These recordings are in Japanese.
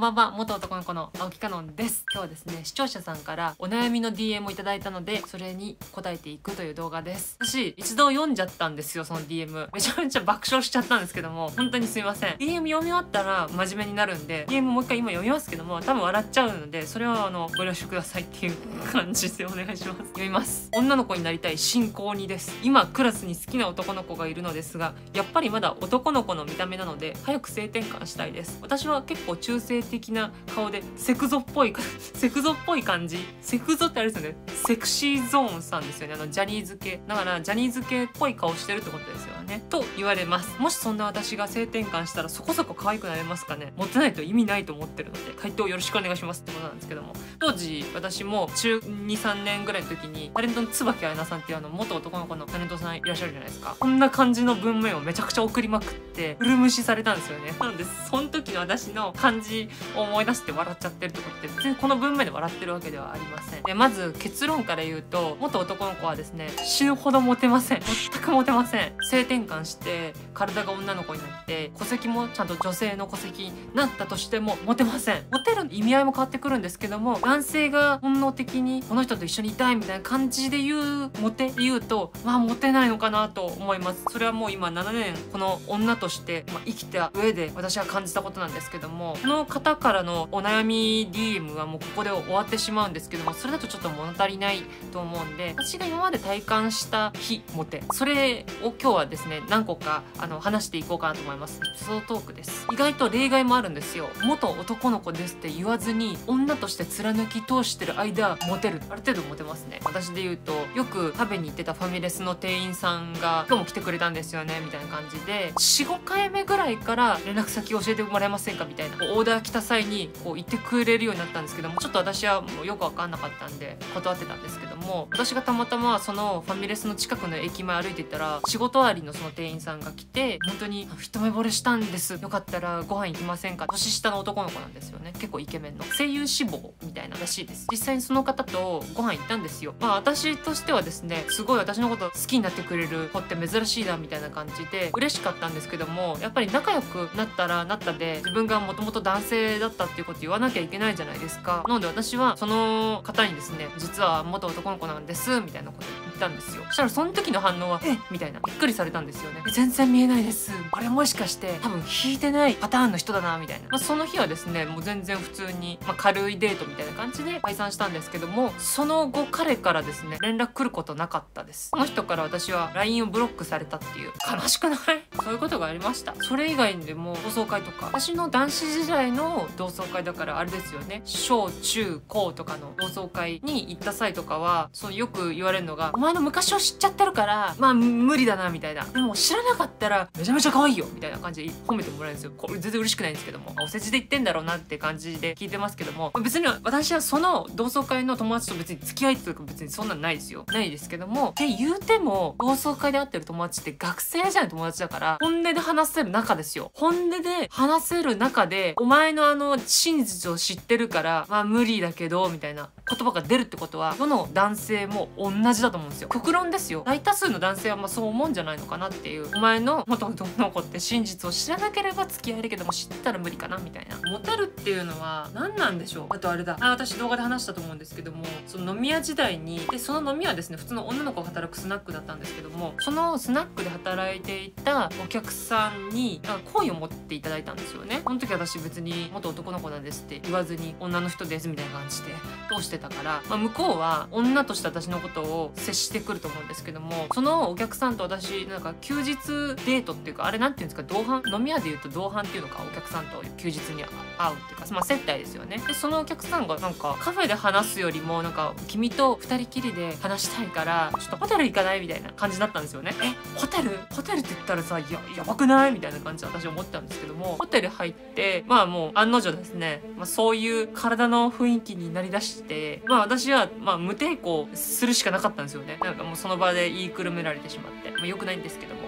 んばんは、元男の子の青木かのんです。今日はですね、視聴者さんからお悩みの DM をいただいたので、それに答えていくという動画です。私、一度読んじゃったんですよ、その DM。めちゃめちゃ爆笑しちゃったんですけども、本当にすいません。DM 読み終わったら真面目になるんで、DM もう一回今読みますけども、多分笑っちゃうので、それはご了承くださいっていう感じでお願いします。読みます。女の子になりたい進行2です。今、クラスに好きな男の子がいるのですが、やっぱりまだ男の子の見た目なので、早く性転換したいです。私は結構中性的な顔でセクゾっぽい感じ。セクゾってあれですよね、セクシーゾーンさんですよね。ジャニーズ系だから、ジャニーズ系っぽい顔してるってことですよねと言われます。もしそんな私が性転換したらそこそこ可愛くなれますかね。モテないと意味ないと思ってるので、回答よろしくお願いしますってことなんですけども、当時私も中 2,3 年ぐらいの時にタレントの椿彩菜さんっていう元男の子のタレントさんいらっしゃるじゃないですか。こんな感じの文面をめちゃくちゃ送りまくって古無視されたんですよね。なのでその時の私の感じを思い出して笑っちゃってるとこって、別にこの文面で笑ってるわけではありません。でまず結論から言うと、元男の子はですね、死ぬほどモテません。全くモテません。性転換して体が女の子になって戸籍もちゃんと女性の戸籍になったとしてもモテません。モテる意味合いも変わってくるんですけども、男性が本能的にこの人と一緒にいたいみたいな感じで言うモテで言うと、まあモテないのかなと思います。それはもう今7年この女として、生きた上で私は感じたことなんですけども、この方からのお悩み DM はもうここで終わってしまうんですけども、それだとちょっと物足りないと思うんで、私が今まで体感した非モテ、それを今日はですね、何個か話していこうかなと思います。エピソードトークです。意外と例外もあるんですよ。元男の子ですって言わずに女として貫き通してる間モテる、ある程度モテますね。私で言うと、よく食べに行ってたファミレスの店員さんが今日も来てくれたんですよねみたいな感じで、 4,5 回目ぐらいから連絡先教えてもらえませんかみたいなオーダー来た際にこう言ってくれるようになったんですけども、ちょっと私はもうよく分かんなかったんで断ってたんですけども、私がたまたまそのファミレスの近くの駅前歩いていったら、仕事終わりのその店員さんが来て、本当に一目惚れしたんです、よかったらご飯行きませんか。年下の男の子なんですよね。結構イケメンの声優志望みたいならしいです。実際にその方とご飯行ったんですよ。私としてはですね、すごい私のこと好きになってくれる子って珍しいなみたいな感じで嬉しかったんですけども、やっぱり仲良くなったらなったで、自分がもともと男性だったっていうこと言わなきゃいけないじゃないですか。なので私はその方にですね、実は元男の子なんですみたいなこと言ったんですよ。そしたらその時の反応はみたいな、びっくりされたんですよね。全然見えないです、これもしかして多分引いてないパターンの人だなみたいな。その日はですね、もう全然普通に、軽いデートみたいな感じで解散したんですけども、その後彼からですね連絡来ることなかったです。その人から私は LINE をブロックされたっていう、悲しくない？そういうことがありました。それ以外でも同窓会とか、私の男子時代の同窓会だからあれですよね、小中高とかの同窓会に行った際とかは、そうよく言われるのが、お前の昔を知っちゃってるから無理だなみたいな、でも知らなかったらめちゃめちゃ可愛いよみたいな感じで褒めてもらえるんですよ。これ全然嬉しくないんですけども、お世辞で言ってんだろうなって感じで聞いてますけども、別に私はその同窓会の友達と別に付き合いというか別にそんなんないですよ、ないですけども、って言うても同窓会で会ってる友達って学生じゃない友達だから、本音で話せる仲ですよ。本音で話せる中で、お前の真実を知ってるから無理だけどみたいな言葉が出るってことは、どの男性も同じだと思うんですよ。極論ですよ。大多数の男性はそう思うんじゃないのかなっていう。お前の元男の子って真実を知らなければ付き合えるけども、知ったら無理かなみたいな。モテるっていうのは何なんでしょう。あとあれだ、私動画で話したと思うんですけども、その飲み屋時代に、でその飲み屋はですね、普通の女の子が働くスナックだったんですけども、そのスナックで働いていたお客さんに好意を持っていただいたんですよね。その時私別に元男の子なんですって言わずに、女の人ですみたいな感じで通してたから、向こうは女として私のことを接してくると思うんですけども、そのお客さんと私休日デートっていうか、あれなんていうんですか、同伴、飲み屋でいうと同伴っていうのか、お客さんと休日に会うっていうか、接待ですよね。でそのお客さんがカフェで話すよりも君と二人きりで話したいからちょっとホテル行かないみたいな感じだったんですよね。ホテルって言ったらさ、やばくないみたいな感じで私思ったんですけども、ホテル入ってもう案の定ですね、そういう体の雰囲気になりだして、私は無抵抗するしかなかったんですよね。もうその場で言いくるめられてしまって、良くないんですけども、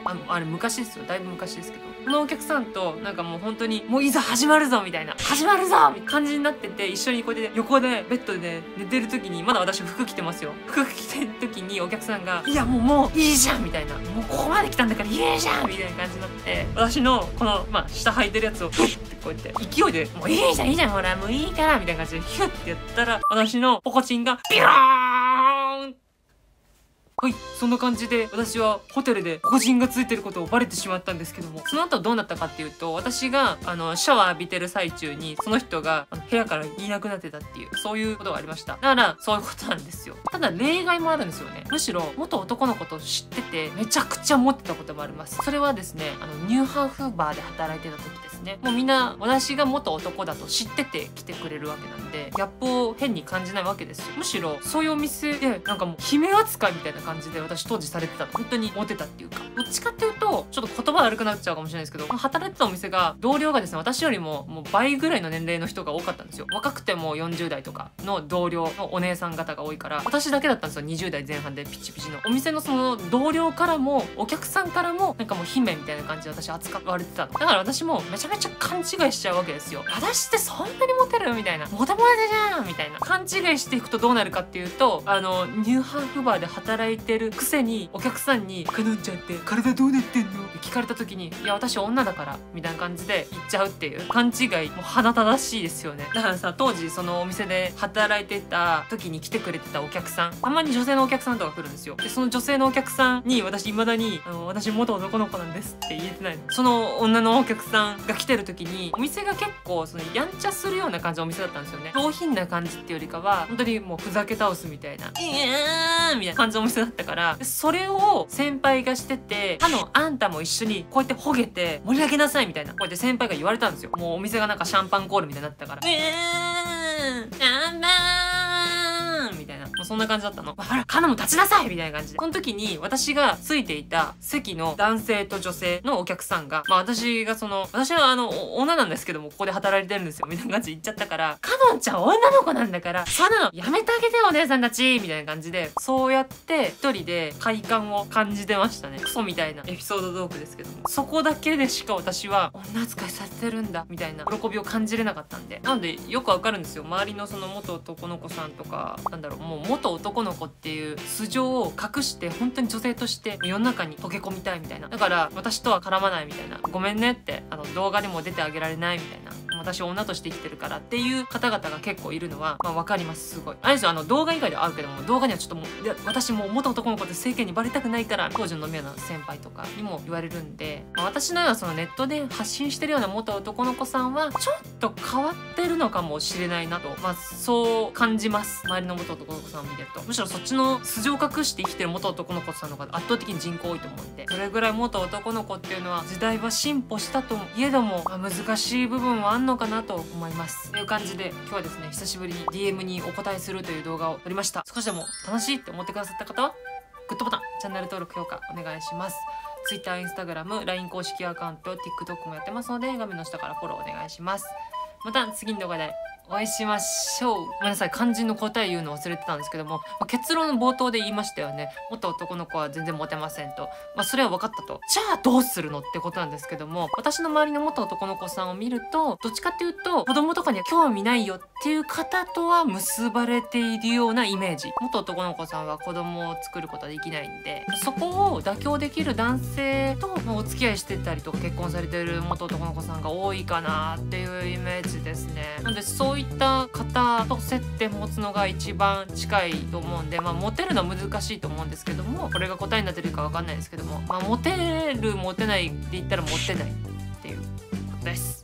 あれ昔ですよ、だいぶ昔ですけど、このお客さんとなんかもう本当にもういざ始まるぞみたいな、始まるぞみたいな感じになってて、一緒にこうやって横でベッドで寝てる時に、まだ私服着てますよ、服着てる時にお客さんが「いやもういいじゃん」みたいな、もうここまで来たんだからいいじゃんみたいな感じになって、私のこの下履いてるやつをフッてこうやって勢いで「もういいじゃんいいじゃんほらもういいから」みたいな感じでヒュッてやったら、私のポコチンがビローン。はい、そんな感じで私はホテルでポコチンがついてることをバレてしまったんですけども、その後どうなったかっていうと、私がシャワー浴びてる最中にその人が部屋からいなくなってたっていう、そういうことがありました。だからそういうことなんですよ。ただ例外もあるんですよね。むしろ元男の子と知っててめちゃくちゃ持ってたこともあります。それはですね、ニューハーフバーで働いてた時ですね。もうみんな私が元男だと知ってて来てくれるわけなんで、ギャップを変に感じないわけですよ。むしろそういうお店でなんかもう姫扱いみたいな感じで私当時されてた。本当にモテたっていうか、どっちかっていうとちょっと言葉悪くなっちゃうかもしれないですけど、働いてたお店が同僚がですね、私よりももう倍ぐらいの年齢の人が多かったんですよ。若くても40代とかの同僚のお姉さん方が多いから、私だけだったんですよ、20代前半でピチピチの。お店のその同僚からもお客さんからもなんかもう姫みたいな感じで私扱われてたの。だから私もめちゃめちゃ勘違いしちゃうわけですよ。私ってそんなにモテるみたいな、モテモテじゃんみたいな勘違いしていくとどうなるかっていうと、ニューハーフバーで働いてるくせにお客さんに「かのんちゃんって体どうなってんの?」って聞かれた時に「いや私女だから」みたいな感じで言っちゃうっていう勘違い、もう鼻正しいですよね。だからさ、当時そのお店で働いてた時に来てくれてたお客さん、たまに女性のお客さんとか来るんですよ。でその女性のお客さんに私未だに私元男の子なんですって言えてないの。その女のお客さんが来てる時に、お店が結構そのやんちゃするような感じのお店だったんですよね。上品な感じっていうよりかは本当にもうふざけ倒すみたいな「みたいな感じのお店だったから、それを先輩がしてて「あんたも一緒にこうやってほげて盛り上げなさい」みたいな、こうやって先輩が言われたんですよ。もうお店がなんかシャンパンコールみたいになったから「シャンパン!」みたいな、もうそんな感じだったの。ほらカナも立ちなさいみたいな感じで、その時に私がついていた席の男性と女性のお客さんが、私は女なんですけどもここで働いてるんですよみたいな感じで言っちゃったから、カノンちゃん女の子なんだからそんなのやめてあげてよお姉さんたちみたいな感じで、そうやって一人で快感を感じてましたね。クソみたいなエピソードトークですけども、そこだけでしか私は女扱いされてるんだみたいな喜びを感じれなかったんで、なのでよくわかるんですよ。周りのその元男の子さんとか、なんだろう、もう元男の子っていう素性を隠して本当に女性として世の中に溶け込みたいみたいな、だから私とは絡まないみたいな、ごめんねって動画にも出てあげられないみたいな、私女として生きてるからっていう方々が結構いるのは分かります。すごいあれですよ、動画以外ではあるけども、動画にはちょっともう、いや私もう元男の子って世間にバレたくないから当時の飲み屋の先輩とかにも言われるんで、私のようなそのネットで発信してるような元男の子さんはちょっと変わってるのかもしれないなと、そう感じます。周りの元男の子さんを見てると、むしろそっちの素性を隠して生きてる元男の子さんの方が圧倒的に人口多いと思うんで、それぐらい元男の子っていうのは時代は進歩したといえども、難しい部分はあんのかなと思います。という感じで今日はですね、久しぶりに DM にお答えするという動画を撮りました。少しでも楽しいって思ってくださった方はグッドボタン、チャンネル登録、評価お願いします。Twitter、Instagram、LINE 公式アカウント、TikTok もやってますので画面の下からフォローお願いします。また次の動画でお会いしましょう。ごめんなさい、肝心の答え言うの忘れてたんですけども、結論の冒頭で言いましたよね。元男の子は全然モテませんと。それは分かったと。じゃあどうするのってことなんですけども、私の周りの元男の子さんを見ると、どっちかっていうと子供とかには興味ないよっていう方とは結ばれているようなイメージ。元男の子さんは子供を作ることはできないんで、そこを妥協できる男性とお付き合いしてたりとか結婚されている元男の子さんが多いかなっていうイメージですね。なのでそういった方と接点持つのが一番近いと思うんで、モテるのは難しいと思うんですけども、これが答えになってるかわかんないですけども、モテるモテないって言ったらモテないっていうことです。